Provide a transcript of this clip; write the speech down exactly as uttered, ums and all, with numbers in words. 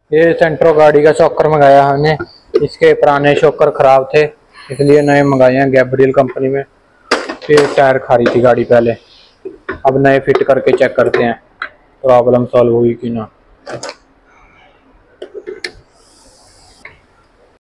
ये सेंट्रो गाड़ी का शॉकर मंगाया हमने, इसके पुराने शॉकर खराब थे इसलिए नए मंगाए हैं गैब्रियल कंपनी में। ये टायर खा रही थी गाड़ी पहले, अब नए फिट करके चेक करते हैं प्रॉब्लम सॉल्व हुई कि ना।